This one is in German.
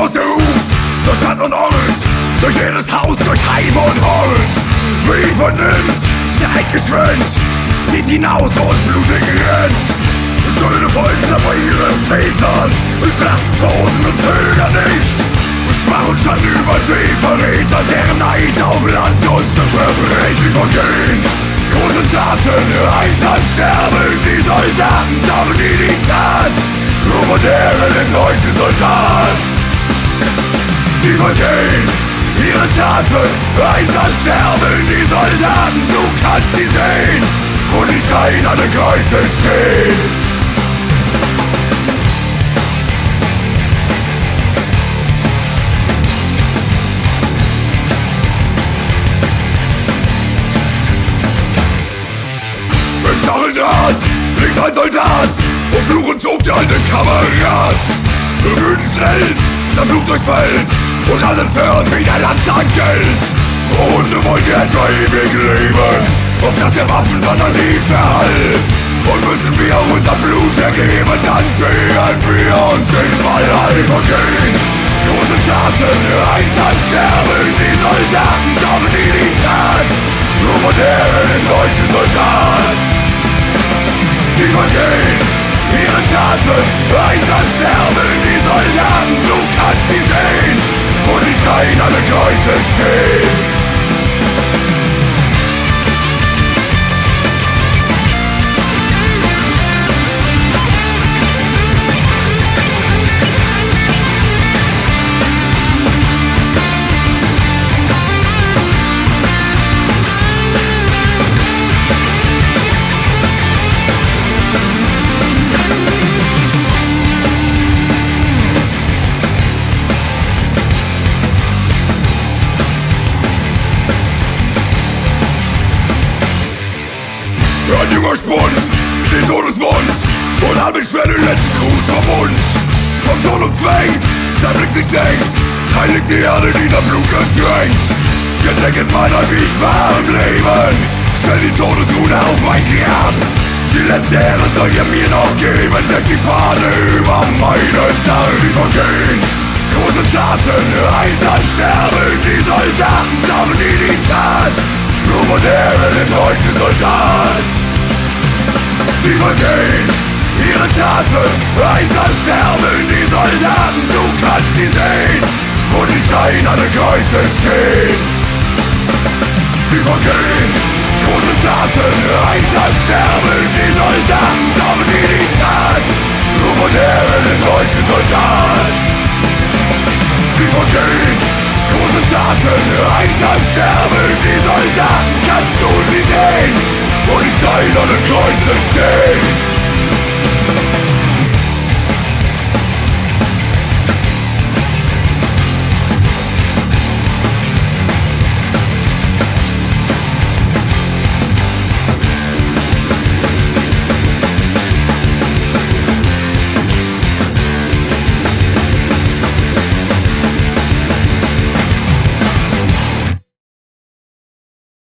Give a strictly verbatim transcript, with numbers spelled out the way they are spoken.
aus der Ruf, durch Stadt und Ort, durch jedes Haus, durch Heim und Hort. Wie vernimmt, der Eid geschwimmt, zieht hinaus aus blutigen Rind. Stöhne Folter bei ihren Vätern, Schlachthosen und zögern nicht. Schmach und Stand über die Verräter, deren Neid auf Land uns zerbricht. Wir vergehen, große Taten, einsam sterben die Soldaten, doch nie die Tat, nur deren den deutschen Soldat. Die vergehen, ihre Taten, einsam sterben die Soldaten, du kannst sie sehen, wo die steinernen Kreuze stehen. Stacheldraht liegt ein Soldat und fluchend tobt der alte Kamerad. Wütend schnellt, sein Flug durchfällt und alles hört wie der Landsang gilt. Hunde wollt ihr etwa ewig leben, auf dass ihr Waffen dann an nie verhallen. Und müssen wir unser Blut ergeben, dann sehen wir uns in Valhall vergehen. Große Taten, einsam sterben die Soldaten, doch nie die Tat, nur modernen deutschen Soldat. Die vergehen, ihre Taten, einsam sterben die Soldaten, du kannst sie sehen, wo die steinernen Kreuze stehen. Ein junger Spund steht todeswund und hat mit schwer den letzten Gruß verbund. Vom Tod umzwängt, sein Blick sich senkt, heilig die Erde dieser Blut gezwängt. Gedenket meiner, wie ich war im Leben, stell die Todesrune auf mein Grab. Die letzte Ehre soll ihr mir noch geben, deckt die Fahne über meine Sarg. Die vergehen, große Taten, einsam sterben die Soldaten, doch nie die Tat, nur moderne den deutschen Soldat. Die vergehen, ihre Taten, einsam sterben die Soldaten, du kannst sie sehen, wo die steinernen Kreuze stehen. Die vergehen, große Taten, einsam sterben die Soldaten, doch nie die Tat, nur moderne den deutschen Soldat. Die vergehen, große Taten, einsam sterben die Soldaten, kannst du sie sehen, wo die steinernen Kreuze stehen.